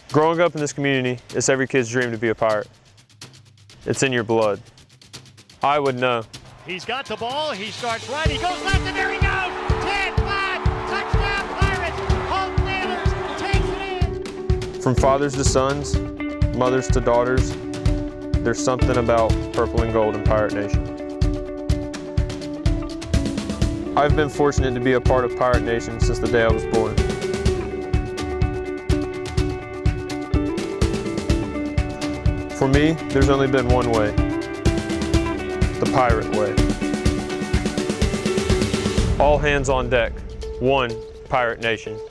Growing up in this community, it's every kid's dream to be a pirate. It's in your blood. I would know. He's got the ball, he starts right, he goes left, and there he goes! 10-5, touchdown Pirates! Holt Nailers takes it in! From fathers to sons, mothers to daughters, there's something about purple and gold in Pirate Nation. I've been fortunate to be a part of Pirate Nation since the day I was born. For me, there's only been one way, the pirate way. All hands on deck, one Pirate Nation.